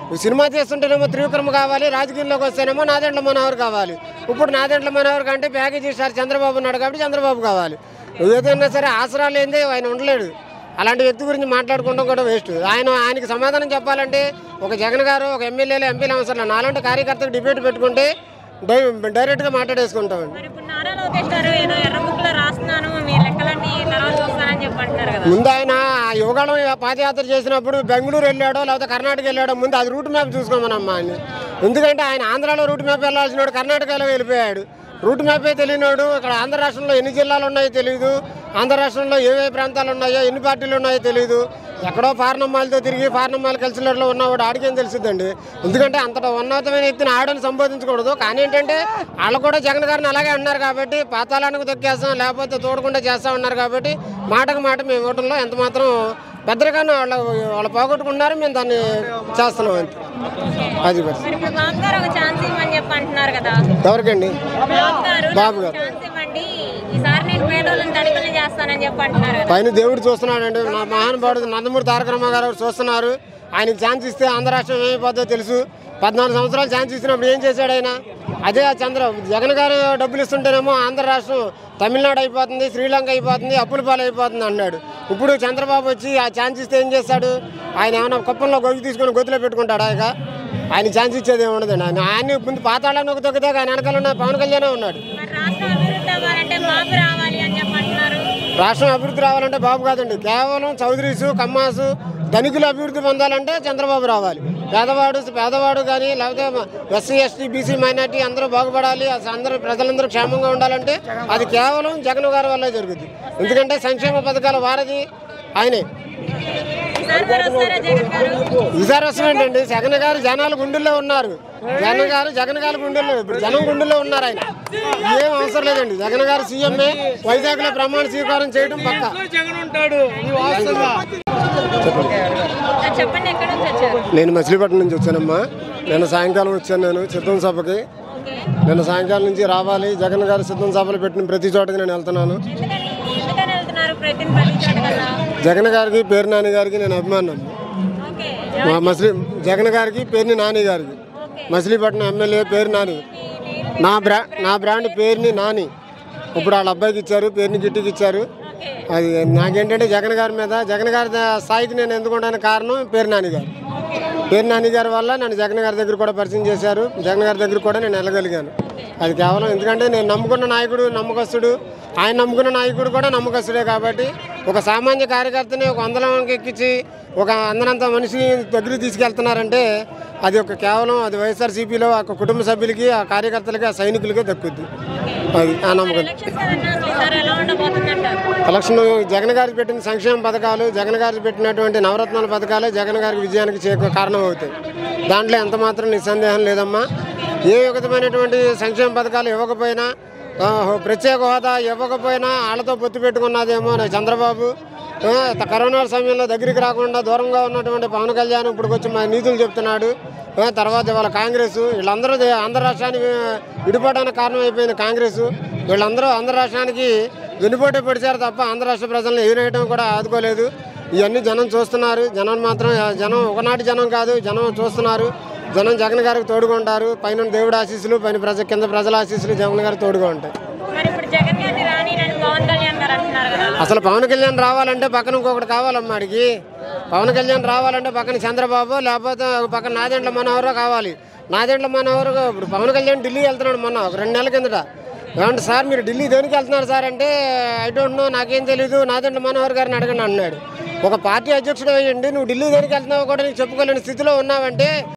Cinema చేస్తుంటేనేమో Trivikram కావాలి, రాజకీయంలోకి వస్తేనేమో నాదెండ్ల మనోహర్ కావాలి. ఇప్పుడు నాదెండ్ల మనోహర్ కంటే ప్యాకేజీ స్టార్ చంద్రబాబు ఉన్నాడు కాబట్టి చంద్రబాబు కావాలి. ఏదైనా సరే ఆసరా లేనిదే ఆయన ఉండలేడు. అలాంటి వ్యక్తి గురించి మాట్లాడుకోవడం కూడా వేస్ట్. ఆయనకి సమాధానం చెప్పాలంటే ఒక జగన్ గారు, ఒక ఎమ్మెల్యేలు, ఎంపీలు అవసరం. నాలాంటి కార్యకర్తకు డిబేట్ పెట్టుకుంటే డైరెక్ట్గా మాట్లాడేసుకుంటామండి. ముందు ఆయన యువగాళం పాదయాత్ర చేసినప్పుడు బెంగళూరు వెళ్ళాడో లేకపోతే కర్ణాటక వెళ్ళాడో ముందు అది రూట్ మ్యాప్ చూసుకోమనమ్మా అని. ఎందుకంటే ఆయన ఆంధ్రాలో రూట్ మ్యాప్ వెళ్ళాల్సిన కర్ణాటకలో వెళ్ళిపోయాడు. రూట్ మ్యాపే తెలియనాడు. ఇక్కడ ఆంధ్ర రాష్ట్రంలో ఎన్ని జిల్లాలు ఉన్నాయో తెలియదు, ఆంధ్ర రాష్ట్రంలో ఏ ప్రాంతాలు ఉన్నాయో, ఎన్ని పార్టీలు ఉన్నాయో తెలియదు. ఎక్కడో ఫార్నమ్మాలతో తిరిగి ఫార్నమ్మాల కల్చర్లో ఉన్నవాడు ఆడికేం తెలుస్తుందండి. ఎందుకంటే అంతటా ఉన్నతమైన వ్యక్తిని ఆడని సంబోధించకూడదు. కానీ ఏంటంటే వాళ్ళు కూడా జగన్ గారిని అలాగే అన్నారు కాబట్టి పాతాళానికి తొక్కేస్తాం లేకపోతే తోడకుండా చేస్తాం అన్నారు కాబట్టి మాటకు మాట మేము ఇవ్వడంలో ఎంత మాత్రం పెద్దరిగానే వాళ్ళు పోగొట్టుకున్నారు. మేము దాన్ని చేస్తున్నాం అంతే. అది ఎవరికండి? బాబు గారు పైన దేవుడు చూస్తున్నాడండి. మా మహానుభావుడు నందమూరి తారక రామారావు గారు చూస్తున్నారు. ఆయనకి ఛాన్స్ ఇస్తే ఆంధ్ర రాష్ట్రం ఏమైపోతుందో తెలుసు. 14 సంవత్సరాలు ఛాన్స్ ఇచ్చినప్పుడు ఏం చేశాడు ఆయన? అదే జగన్ గారు డబ్బులు ఇస్తుంటేనేమో ఆంధ్ర రాష్ట్రం తమిళనాడు అయిపోతుంది, శ్రీలంక అయిపోతుంది, అప్పుల పాలు అయిపోతుంది అన్నాడు. ఇప్పుడు చంద్రబాబు వచ్చి ఆ ఛాన్స్ ఇస్తే ఏం చేస్తాడు? ఆయన ఏమైనా కుప్పంలో గొయ్యి తీసుకొని గొత్తులో పెట్టుకుంటాడు. ఆయన ఛాన్స్ ఇచ్చేది ఏమి ఉండదండి. ఆయన ముందు పాతాళాన్ని ఒక తొక్కితే ఆయన వెనకాల ఉన్న పవన్ కళ్యాణ్ ఉన్నాడు. రాష్ట్రం అభివృద్ధి రావాలంటే బాబు కాదండి, కేవలం చౌదరీసు, కమ్మాసు, ధనికులు అభివృద్ధి పొందాలంటే చంద్రబాబు రావాలి. పేదవాడు కానీ లేకపోతే ఎస్సీ, ఎస్టీ, బీసీ, మైనార్టీ అందరూ బాగుపడాలి, అందరూ ప్రజలందరూ క్షేమంగా ఉండాలంటే అది కేవలం జగన్ గారి వల్లే జరుగుతుంది. ఎందుకంటే సంక్షేమ పథకాల వారధి ఆయనే. ఈసారి వస్తున్నాడండి. జగన్ గారు జనాలు గుండెల్లో ఉన్నారు. జగన్ గారు గుండెల్లో ఇప్పుడు జనం గుండెల్లో ఉన్నారు. ఆయన ఏం అవసరం లేదండి. జగన్ గారు సీఎంఏ. వైజాగ్ లో ప్రమాణ స్వీకారం చేయడం పక్కా. నేను మచిలీపట్నం నుంచి వచ్చానమ్మా. నిన్న సాయంకాలం వచ్చాను. నేను సిద్ధం సభకి నిన్న సాయంకాలం నుంచి రావాలి. జగన్ గారు సిద్ధం సభలు పెట్టిన ప్రతి చోటకి నేను వెళ్తున్నాను. జగన్ గారికి, పేరు నాని గారికి నేను అభిమానం. జగన్ గారికి, పేరుని నాని గారికి. మచిలీపట్నం ఎమ్మెల్యే పేరు నాని. నా బ్రాండ్ పేరుని నాని. ఇప్పుడు వాళ్ళ అబ్బాయికి ఇచ్చారు, పేరుని గిట్టికి ఇచ్చారు. అది నాకేంటంటే జగన్ గారి మీద, జగన్ గారి స్థాయికి నేను ఎందుకుంటానికి కారణం పేరు నాని గారు. పేరు నాని గారి వల్ల నన్ను జగన్ గారి దగ్గర కూడా పరిచయం చేశారు. జగన్ గారి దగ్గర కూడా నేను వెళ్ళగలిగాను. అది కేవలం ఎందుకంటే నేను నమ్ముకున్న నాయకుడు నమ్మకస్తుడు, ఆయన నమ్ముకున్న నాయకుడు కూడా నమ్మకస్తుడే. కాబట్టి ఒక సామాన్య కార్యకర్తని ఒక అందలంకి ఎక్కించి ఒక అందనంత మనిషిని దగ్గరికి తీసుకెళ్తున్నారంటే అది కేవలం అది వైఎస్ఆర్సీపీలో ఆ కుటుంబ సభ్యులకి, ఆ కార్యకర్తలకి, ఆ సైనికులకే దక్కుద్ది. అది ఆ నమ్మకం. ఎలక్షన్ జగన్ గారికి పెట్టిన సంక్షేమ పథకాలు, జగన్ గారికి పెట్టినటువంటి నవరత్నాల పథకాలే జగన్ గారికి విజయానికి కారణం అవుతాయి. దాంట్లో ఎంత మాత్రం నిస్సందేహం లేదమ్మా. ఏ విధమైనటువంటి సంక్షేమ పథకాలు ఇవ్వకపోయినా, ప్రత్యేక హోదా ఇవ్వకపోయినా వాళ్ళతో పొత్తు పెట్టుకున్నదేమో చంద్రబాబు. కరోనా సమయంలో దగ్గరికి రాకుండా దూరంగా ఉన్నటువంటి పవన్ కళ్యాణ్ ఇప్పుడు వచ్చి మా నీతులు చెప్తున్నాడు. తర్వాత వాళ్ళ కాంగ్రెస్, వీళ్ళందరూ ఆంధ్ర రాష్ట్రానికి విడిపోవడానికి కారణం అయిపోయింది కాంగ్రెస్. వీళ్ళందరూ ఆంధ్ర రాష్ట్రానికి వెనుపోటే పడిచారు తప్ప ఆంధ్ర రాష్ట్ర ప్రజలను ఎదురేయడం కూడా ఆదుకోలేదు. ఇవన్నీ జనం చూస్తున్నారు. జనం ఒకనాటి జనం కాదు, జనం చూస్తున్నారు. జనం జగన్ గారికి తోడుగా ఉంటారు. పైన దేవుడు ఆశీస్సులు, కింద ప్రజల ఆశీస్సులు జగన్ గారికి తోడుగా ఉంటాయి. అసలు పవన్ కళ్యాణ్ రావాలంటే పక్కన ఇంకొకటి కావాలమ్మా. అడిగి పవన్ కళ్యాణ్ రావాలంటే పక్కన చంద్రబాబు, లేకపోతే పక్కన నాదెండ్ల మనోహర్ కావాలి. నాదెండ్ల మనోహర్ ఇప్పుడు పవన్ కళ్యాణ్ ఢిల్లీ వెళ్తున్నాడు మొన్న 2 నెలల కిందట. ఏమంటే సార్ మీరు ఢిల్లీ దేనికి వెళ్తున్నారు సార్ అంటే ఐ డోంట్ నో, నాకేం తెలీదు, నాదెండ్ల మనోహర్ గారిని అడగండి అన్నాడు. ఒక పార్టీ అధ్యక్షుడు అయ్యండి నువ్వు ఢిల్లీ దేనికి వెళ్తున్నావు కూడా నీకు చెప్పుకోలేని స్థితిలో ఉన్నావంటే